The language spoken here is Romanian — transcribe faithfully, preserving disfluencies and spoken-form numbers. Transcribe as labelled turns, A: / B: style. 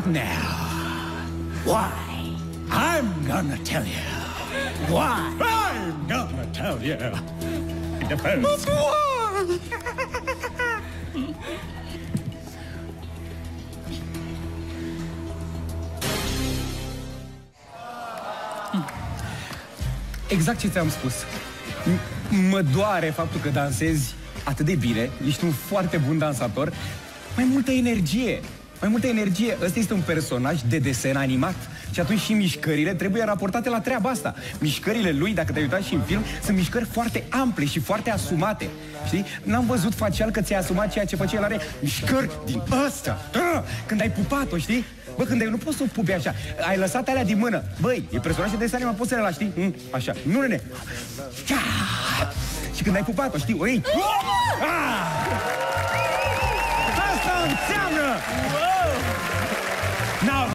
A: now. Why? I'm gonna tell you. Why? I'm gonna tell you. It depends. But why? Exact ce ți-am spus. Mă doare faptul că dansezi atât de bine, ești un foarte bun dansator. Mai multă energie, mai multă energie. Ăsta este un personaj de desen animat și atunci și mișcările trebuie raportate la treaba asta. Mișcările lui, dacă te-ai uitat și în film, sunt mișcări foarte ample și foarte asumate. Știi? N-am văzut facial că ți-ai asumat ceea ce face el, are mișcări din ăsta. Da! Când ai pupat-o, știi? Bă, când ai, nu poți să o pupi așa. Ai lăsat alea din mână. Băi, e personaj de desen animat, poți să le lași, știi? Mm, așa. Nu, nene. Și când ai pupat-o, știi? Oi! Asta înseamnă!